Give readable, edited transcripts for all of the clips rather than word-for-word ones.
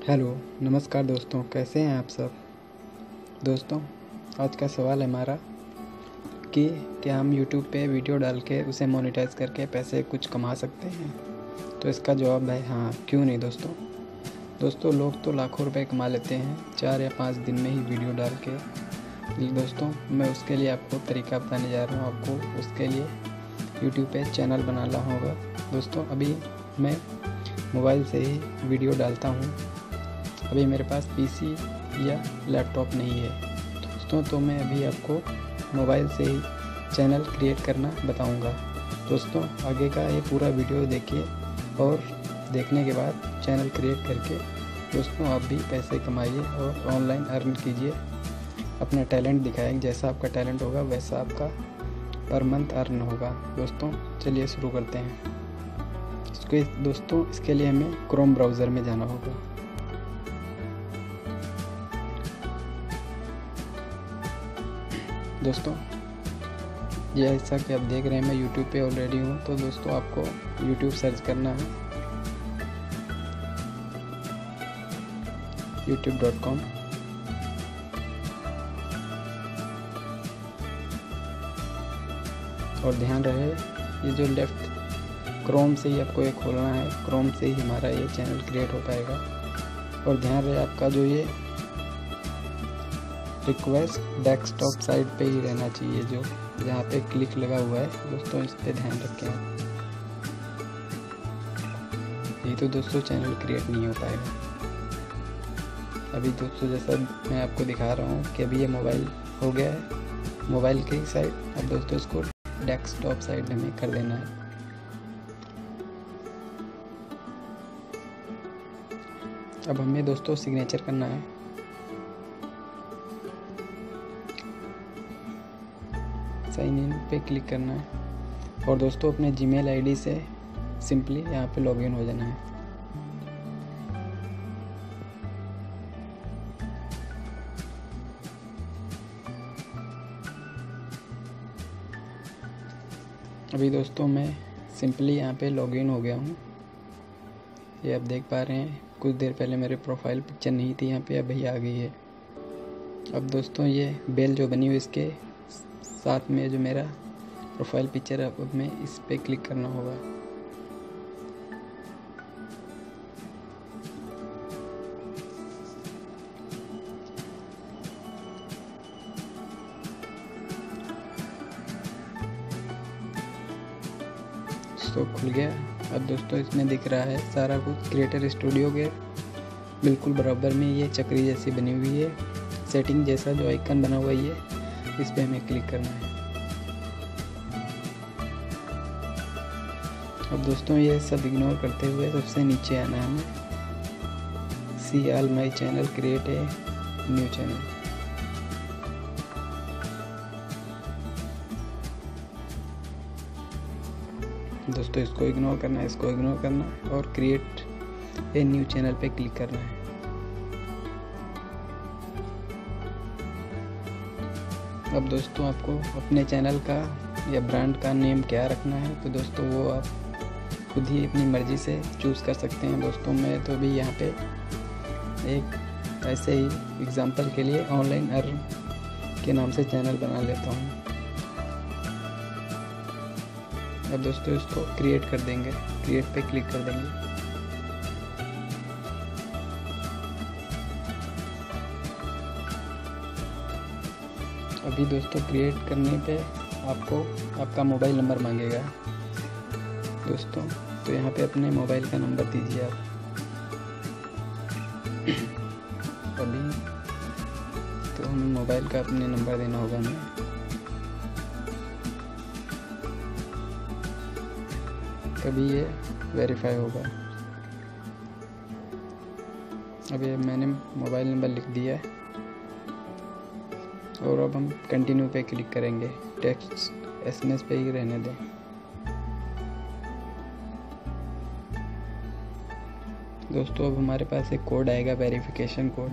Hello, नमस्कार दोस्तों, कैसे हैं आप सब। दोस्तों, आज का सवाल है हमारा कि क्या हम YouTube पे वीडियो डाल के उसे मोनेटाइज करके पैसे कुछ कमा सकते हैं। तो इसका जवाब है हाँ, क्यों नहीं दोस्तों, लोग तो लाखों रुपए कमा लेते हैं 4 या 5 दिन में ही वीडियो डाल के। दोस्तों, मैं उसके लिए आपको तरीका बताने जा रहा हूँ। आपको उसके लिए YouTube पे चैनल बनाना होगा। दोस्तों, अभी मैं मोबाइल से ही वीडियो डालता हूँ। अभी मेरे पास पीसी या लैपटॉप नहीं है दोस्तों, तो मैं अभी आपको मोबाइल से ही चैनल क्रिएट करना बताऊंगा। दोस्तों, आगे का ये पूरा वीडियो देखिए और देखने के बाद चैनल क्रिएट करके दोस्तों आप भी पैसे कमाइए और ऑनलाइन अर्न कीजिए। अपना टैलेंट दिखाएं, जैसा आपका टैलेंट होगा वैसा आपका पर मंथ अर्न होगा। दोस्तों, चलिए शुरू करते हैं। इसके लिए हमें क्रोम ब्राउज़र में जाना होगा। दोस्तों, यह हिस्सा कि आप देख रहे हैं मैं YouTube पे ऑलरेडी हूँ। तो दोस्तों, आपको YouTube सर्च करना है youtube.com। और ध्यान रहे, ये जो लेफ्ट क्रोम से ही आपको ये खोलना है। क्रोम से ही हमारा ये चैनल क्रिएट हो पाएगा। और ध्यान रहे, आपका जो ये रिक्वेस्ट डेस्कटॉप साइड पे ही रहना चाहिए, जो जहाँ पे क्लिक लगा हुआ है। दोस्तों, इस पे ध्यान रखें। ये तो दोस्तों चैनल क्रिएट नहीं हो पाएगा। अभी दोस्तों, जैसा मैं आपको दिखा रहा हूँ कि अभी ये मोबाइल हो गया है मोबाइल की साइड। अब दोस्तों, इसको डेस्कटॉप साइड हमें कर देना है। अब हमें दोस्तों सिग्नेचर करना है। साइन इन पे क्लिक करना है और दोस्तों अपने जीमेल आईडी से सिंपली यहाँ पे लॉगिन हो जाना है। अभी दोस्तों मैं सिंपली यहाँ पे लॉगिन हो गया हूँ। ये आप देख पा रहे हैं, कुछ देर पहले मेरे प्रोफाइल पिक्चर नहीं थी यहाँ पे, अभी आ गई है। अब दोस्तों, ये बेल जो बनी हुई इसके साथ में जो मेरा प्रोफाइल पिक्चर है, अब मैं इस पे क्लिक करना होगा। तो खुल गया। अब दोस्तों, इसमें दिख रहा है सारा कुछ क्रिएटर स्टूडियो के बिल्कुल बराबर में ये चक्री जैसी बनी हुई है। सेटिंग जैसा जो आइकन बना हुआ है, इस पे हमें क्लिक करना है। अब दोस्तों, ये सब इग्नोर करते हुए सबसे नीचे आना है हमें। See all my channel, create a new channel. दोस्तों, इसको इग्नोर करना है, इसको इग्नोर करना है और क्रिएट ए न्यू चैनल पे क्लिक करना है। अब दोस्तों, आपको अपने चैनल का या ब्रांड का नेम क्या रखना है, तो दोस्तों वो आप खुद ही अपनी मर्ज़ी से चूज़ कर सकते हैं। दोस्तों, मैं तो अभी यहाँ पे एक ऐसे ही एग्जांपल के लिए ऑनलाइन अर्न के नाम से चैनल बना लेता हूँ। अब दोस्तों, इसको क्रिएट कर देंगे, क्रिएट पे क्लिक कर देंगे। अभी दोस्तों, क्रिएट करने पे आपको आपका मोबाइल नंबर मांगेगा दोस्तों, तो यहाँ पे अपने मोबाइल का नंबर दीजिए आप। अभी तो हमें मोबाइल का अपने नंबर देना होगा हमें। तभी ये वेरीफाई होगा। अभी मैंने मोबाइल नंबर लिख दिया है और अब हम कंटिन्यू पे क्लिक करेंगे। टेक्स्ट एसएमएस पे ही रहने दें। दोस्तों, अब हमारे पास एक कोड आएगा, वेरिफिकेशन कोड।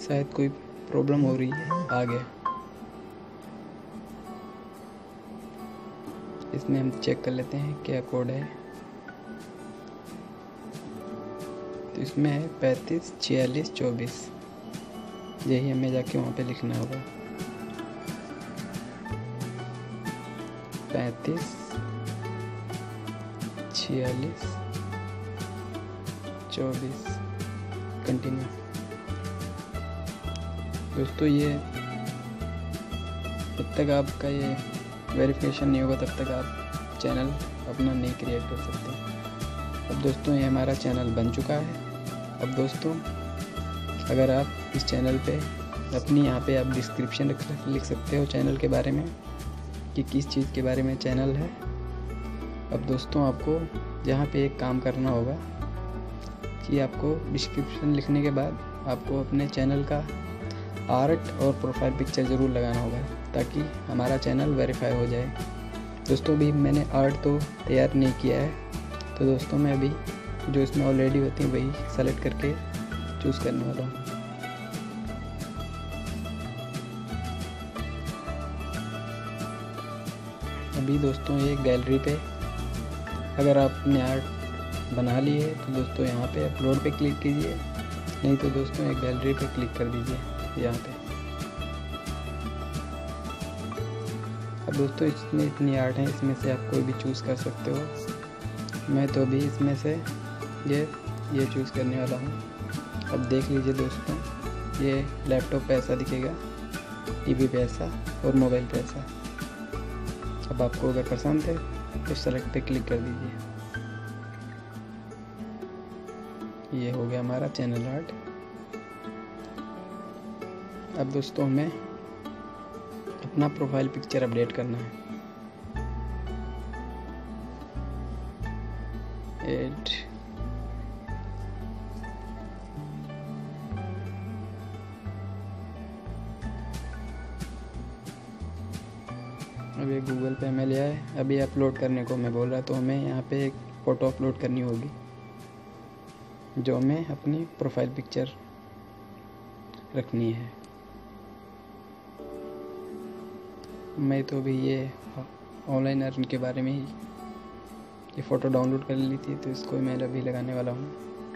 शायद कोई प्रॉब्लम हो रही है। आ गया। इसमें हम चेक कर लेते हैं क्या कोड है। तो इसमें है 35 46 24। यही हमें जाके वहाँ पे लिखना होगा। 35 46 24। कंटिन्यू। दोस्तों ये जब तक आपका ये वेरिफिकेशन नहीं होगा तब तक आप चैनल अपना नहीं क्रिएट कर सकते। अब दोस्तों ये हमारा चैनल बन चुका है। अब दोस्तों अगर आप इस चैनल पे अपनी यहाँ पे आप डिस्क्रिप्शन लिख सकते हो चैनल के बारे में कि किस चीज़ के बारे में चैनल है। अब दोस्तों आपको यहाँ पे एक काम करना होगा कि आपको डिस्क्रिप्शन लिखने के बाद आपको अपने चैनल का आर्ट और प्रोफाइल पिक्चर ज़रूर लगाना होगा ताकि हमारा चैनल वेरीफाई हो जाए। दोस्तों अभी मैंने आर्ट तो तैयार नहीं किया है, तो दोस्तों मैं अभी जो इसमें ऑलरेडी होती है वही सेलेक्ट करके चूज़ करने वाला हूँ। अभी दोस्तों ये गैलरी पे अगर आपने आर्ट बना ली है तो दोस्तों यहाँ पे अपलोड पे क्लिक कीजिए, नहीं तो दोस्तों एक गैलरी पे क्लिक कर दीजिए यहाँ पे। अब दोस्तों इसमें इतनी आर्ट है, इसमें से आप कोई भी चूज़ कर सकते हो। मैं तो अभी इसमें से ये चूज़ करने वाला हूँ। अब देख लीजिए दोस्तों, ये लैपटॉप पे ऐसा दिखेगा, टीवी पे ऐसा और मोबाइल पे ऐसा। अब आपको अगर पसंद है तो सेलेक्ट पे क्लिक कर दीजिए। ये हो गया हमारा चैनल आर्ट। अब दोस्तों हमें अपना प्रोफाइल पिक्चर अपडेट करना है। अभी गूगल पे हमें लिया है, अभी अपलोड करने को मैं बोल रहा, तो हमें यहाँ पे एक फ़ोटो अपलोड करनी होगी जो हमें अपनी प्रोफाइल पिक्चर रखनी है। मैं तो अभी ये ऑनलाइन अर्न के बारे में ही ये फ़ोटो डाउनलोड कर ली थी, तो इसको मैं अभी लगाने वाला हूँ।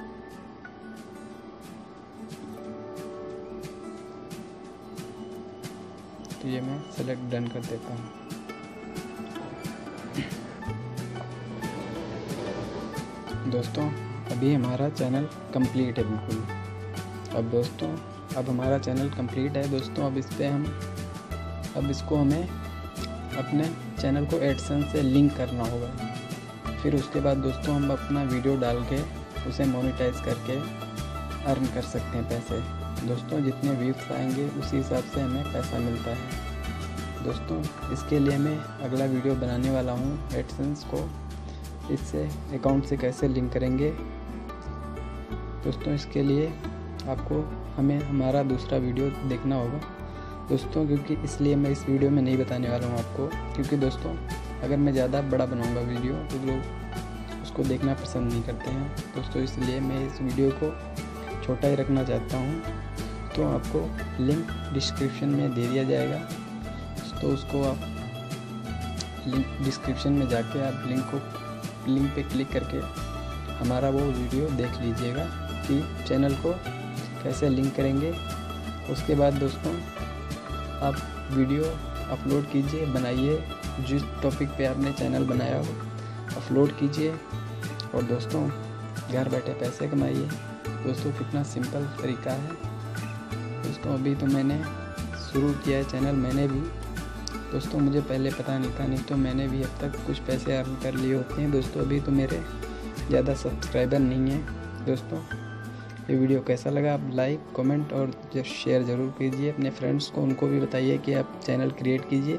तो ये मैं सेलेक्ट डन कर देता हूँ। दोस्तों अभी हमारा चैनल कंप्लीट है बिल्कुल। अब दोस्तों अब हमारा चैनल कंप्लीट है दोस्तों। अब इसको हमें अपने चैनल को एडसेंस से लिंक करना होगा। फिर उसके बाद दोस्तों हम अपना वीडियो डाल के उसे मोनेटाइज करके अर्न कर सकते हैं पैसे। दोस्तों जितने व्यूज़ आएंगे उसी हिसाब से हमें पैसा मिलता है। दोस्तों इसके लिए मैं अगला वीडियो बनाने वाला हूँ एडसेंस को इससे अकाउंट से कैसे लिंक करेंगे। दोस्तों इसके लिए आपको हमें हमारा दूसरा वीडियो देखना होगा दोस्तों, क्योंकि इसलिए मैं इस वीडियो में नहीं बताने वाला हूँ आपको, क्योंकि दोस्तों अगर मैं ज़्यादा बड़ा बनाऊँगा वीडियो तो लोग उसको देखना पसंद नहीं करते हैं दोस्तों, इसलिए मैं इस वीडियो को छोटा ही रखना चाहता हूँ। तो आपको लिंक डिस्क्रिप्शन में दे दिया जाएगा, तो उसको आप लिंक डिस्क्रिप्शन में जाके आप लिंक पे क्लिक करके हमारा वो वीडियो देख लीजिएगा कि चैनल को कैसे लिंक करेंगे। उसके बाद दोस्तों आप वीडियो अपलोड कीजिए, बनाइए, जिस टॉपिक पे आपने चैनल बनाया हो अपलोड कीजिए और दोस्तों घर बैठे पैसे कमाइए। दोस्तों कितना सिंपल तरीका है दोस्तों। अभी तो मैंने शुरू किया है चैनल, मैंने भी दोस्तों, मुझे पहले पता नहीं था, नहीं तो मैंने भी अब तक कुछ पैसे अर्न कर लिए होते हैं दोस्तों। अभी तो मेरे ज़्यादा सब्सक्राइबर नहीं हैं दोस्तों। ये वीडियो कैसा लगा आप लाइक कमेंट और शेयर ज़रूर कीजिए अपने फ्रेंड्स को, उनको भी बताइए कि आप चैनल क्रिएट कीजिए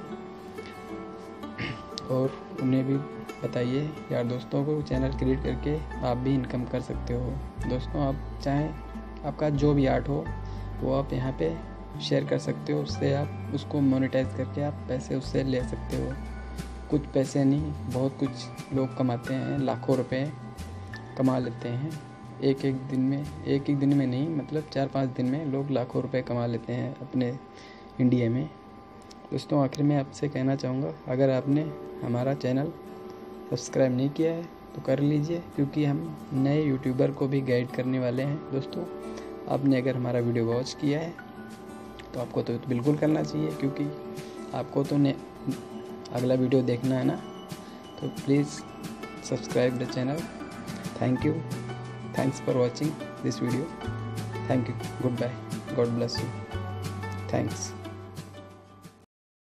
और उन्हें भी बताइए यार दोस्तों को चैनल क्रिएट करके आप भी इनकम कर सकते हो दोस्तों। आप चाहें आपका जो भी आर्ट हो वो आप यहाँ पे शेयर कर सकते हो, उससे आप उसको मोनेटाइज करके आप पैसे उससे ले सकते हो। कुछ पैसे नहीं बहुत कुछ लोग कमाते हैं, लाखों रुपए कमा लेते हैं एक एक दिन में नहीं, मतलब 4-5 दिन में लोग लाखों रुपए कमा लेते हैं अपने इंडिया में। दोस्तों आखिर में आपसे कहना चाहूँगा, अगर आपने हमारा चैनल सब्सक्राइब नहीं किया है तो कर लीजिए, क्योंकि हम नए यूट्यूबर को भी गाइड करने वाले हैं। दोस्तों आपने अगर हमारा वीडियो वॉच किया है तो आपको तो बिल्कुल करना चाहिए, क्योंकि आपको तो अगला वीडियो देखना है ना। तो please subscribe the channel. Thank you, thanks for watching this video. Thank you, good bye, God bless you, thanks.